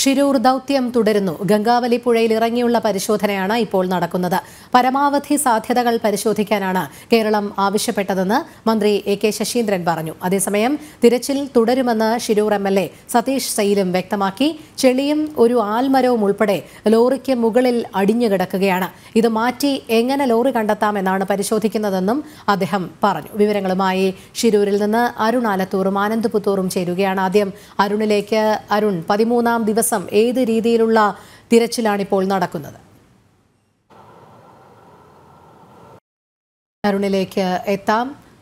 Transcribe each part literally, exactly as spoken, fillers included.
ഷിരൂർ ദൗത്യം തുടരുന്നു. ഗംഗാവലി പുഴയിൽ ഇറങ്ങിയുള്ള പരിശോധനയാണ് ഇപ്പോൾ നടക്കുന്നത്. പരമാവധി സാധ്യതകൾ പരിശോധിക്കാനാണ് കേരളം ആവശ്യപ്പെട്ടതെന്ന് മന്ത്രി എ കെ ശശീന്ദ്രൻ പറഞ്ഞു. അതേസമയം തിരച്ചിൽ തുടരുമെന്ന് Shirur M L A Satish സൈലും വ്യക്തമാക്കി. ചെളിയും ഒരു ആൽമരവും ഉൾപ്പെടെ ലോറിക്ക് മുകളിൽ അടിഞ്ഞുകിടക്കുകയാണ്. ഇത് മാറ്റി എങ്ങനെ ലോറി കണ്ടെത്താമെന്നാണ് പരിശോധിക്കുന്നതെന്നും അദ്ദേഹം പറഞ്ഞു. വിവരങ്ങളുമായി ഷിരൂരിൽ നിന്ന് അരുൺ ആലത്തൂറും ആനന്ദ് പുത്തൂറും ചേരുകയാണ്. ആദ്യം അരുണിലേക്ക്. അരുൺ, പതിമൂന്നാം ദിവസം ഏത് രീതിയിലുള്ള തിരച്ചിലാണ് ഇപ്പോൾ നടക്കുന്നത്? അരുണിലേക്ക് എത്താം.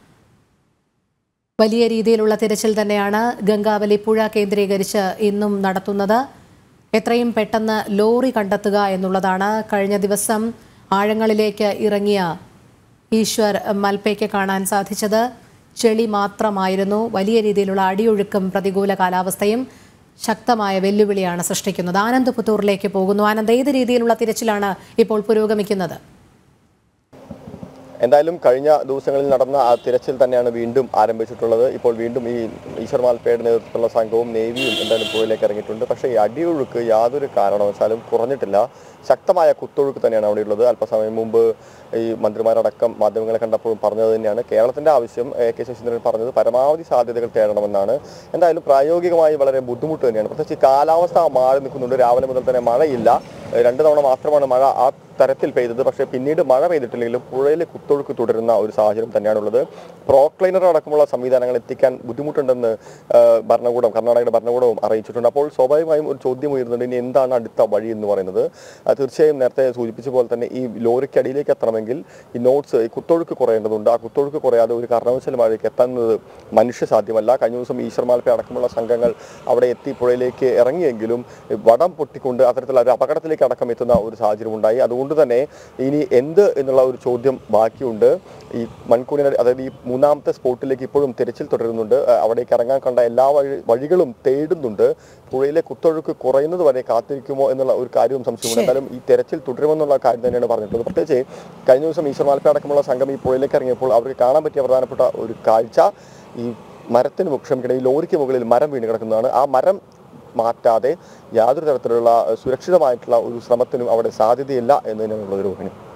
വലിയ രീതിയിലുള്ള തിരച്ചിൽ തന്നെയാണ് ഗംഗാവലി പുഴ കേന്ദ്രീകരിച്ച് ഇന്നും നടത്തുന്നത്. എത്രയും പെട്ടെന്ന് ലോറി കണ്ടെത്തുക എന്നുള്ളതാണ്. കഴിഞ്ഞ ദിവസം ആഴങ്ങളിലേക്ക് ഇറങ്ങിയ ഈശ്വർ മൽപ്പയ്ക്ക് കാണാൻ സാധിച്ചത് ചെളി മാത്രമായിരുന്നു. വലിയ രീതിയിലുള്ള അടിയൊഴുക്കും പ്രതികൂല കാലാവസ്ഥയും ശക്തമായ വെല്ലുവിളിയാണ് സൃഷ്ടിക്കുന്നത്. ആനന്ദ് പുത്തൂറിലേക്ക് പോകുന്നു. ആനന്ദ്, ഏത് രീതിയിലുള്ള തിരച്ചിലാണ് ഇപ്പോൾ പുരോഗമിക്കുന്നത്? എന്തായാലും കഴിഞ്ഞ ദിവസങ്ങളിൽ നടന്ന ആ തിരച്ചിൽ തന്നെയാണ് വീണ്ടും ആരംഭിച്ചിട്ടുള്ളത്. ഇപ്പോൾ വീണ്ടും ഈ ഈശ്വർ മാൽപ്പയുടെ നേതൃത്വത്തിലുള്ള സംഘവും നേവിയും എന്തായാലും പുഴയിലേക്ക് ഇറങ്ങിയിട്ടുണ്ട്. പക്ഷേ ഈ അടിയൊഴുക്ക് യാതൊരു കാരണവശാലും കുറഞ്ഞിട്ടില്ല. ശക്തമായ കുത്തൊഴുക്ക് തന്നെയാണ് അവിടെയുള്ളത്. അല്പസമയം മുമ്പ് ഈ മന്ത്രിമാരടക്കം മാധ്യമങ്ങളെ കണ്ടപ്പോഴും പറഞ്ഞത് തന്നെയാണ് കേരളത്തിന്റെ ആവശ്യം. എ കെ ശശീന്ദ്രൻ പറഞ്ഞത് പരമാവധി സാധ്യതകൾ തേടണമെന്നാണ്. എന്തായാലും പ്രായോഗികമായി വളരെ ബുദ്ധിമുട്ട് തന്നെയാണ്. പ്രത്യേകിച്ച് കാലാവസ്ഥ മാറി നിൽക്കുന്നുണ്ട്. രാവിലെ മുതൽ തന്നെ മഴയില്ല. രണ്ട് തവണ മാത്രമാണ് മഴ ആ തരത്തിൽ പെയ്തത്. പക്ഷേ പിന്നീട് മഴ പെയ്തിട്ടില്ലെങ്കിലും പുഴയിൽ കുത്തൊഴുക്ക് തുടരുന്ന ഒരു സാഹചര്യം തന്നെയാണുള്ളത്. പ്രോക്ലൈനർ അടക്കമുള്ള സംവിധാനങ്ങൾ എത്തിക്കാൻ ബുദ്ധിമുട്ടുണ്ടെന്ന് ഭരണകൂടം കർണാടകയുടെ ഭരണകൂടവും അറിയിച്ചിട്ടുണ്ട്. അപ്പോൾ സ്വാഭാവികമായും ഒരു ചോദ്യം ഉയരുന്നുണ്ട്, ഇനി എന്താണ് അടുത്ത വഴി എന്ന് പറയുന്നത്. തീർച്ചയായും നേരത്തെ സൂചിപ്പിച്ച പോലെ തന്നെ ഈ ലോറിക്ക് അടിയിലേക്ക് എത്തണമെങ്കിൽ ഈ നോട്ട്സ് ഈ കുത്തൊഴുക്ക് കുറയേണ്ടതുണ്ട്. ആ കുത്തൊഴുക്ക് കുറയാതെ ഒരു കാരണവശാലും അവിടേക്ക് എത്തുന്നത് മനുഷ്യ സാധ്യമല്ല. കഴിഞ്ഞ ദിവസം ഈശ്വർ മാൽപ്പ അടക്കമുള്ള സംഘങ്ങൾ അവിടെ എത്തി പുഴയിലേക്ക് ഇറങ്ങിയെങ്കിലും വടം പൊട്ടിക്കൊണ്ട് അത്തരത്തിലുള്ള ഒരു അപകടത്തിലേക്ക് അടക്കം എത്തുന്ന ഒരു സാഹചര്യം ഉണ്ടായി. അതുകൊണ്ട് തന്നെ ഇനി എന്ത് എന്നുള്ള ഒരു ചോദ്യം ബാക്കിയുണ്ട്. ഈ മൺകൂണിന് അതായത് ഈ മൂന്നാമത്തെ സ്പോട്ടിലേക്ക് ഇപ്പോഴും തിരച്ചിൽ തുടരുന്നുണ്ട്. അവിടേക്ക് ഇറങ്ങാൻ കണ്ട എല്ലാ വഴി വഴികളും തേടുന്നുണ്ട്. പുഴയിലെ കുത്തൊഴുക്ക് കുറയുന്നത് വരെ കാത്തിരിക്കുമോ എന്നുള്ള ഒരു കാര്യവും സംശയമുണ്ട്. എന്തായാലും ഈ തെരച്ചിൽ തുടരുമെന്നുള്ള കാര്യം തന്നെയാണ് പറഞ്ഞിട്ടുള്ളത്. പ്രത്യേകിച്ച് കഴിഞ്ഞ ദിവസം ഈശ്വർ മാൽപ്പ അടക്കമുള്ള സംഘം ഈ പുഴയിലേക്ക് ഇറങ്ങിയപ്പോൾ അവർക്ക് കാണാൻ പറ്റിയ പ്രധാനപ്പെട്ട ഒരു കാഴ്ച ഈ മരത്തിന് ക്ഷമിക്കണം ഈ ലോറിക്ക് മുകളിൽ മരം വീണ് കിടക്കുന്നതാണ്. ആ മരം മാറ്റാതെ യാതൊരു തരത്തിലുള്ള സുരക്ഷിതമായിട്ടുള്ള ഒരു ശ്രമത്തിനും അവിടെ സാധ്യതയില്ല എന്ന് തന്നെയാണുള്ള ഒരു രോഹിണി.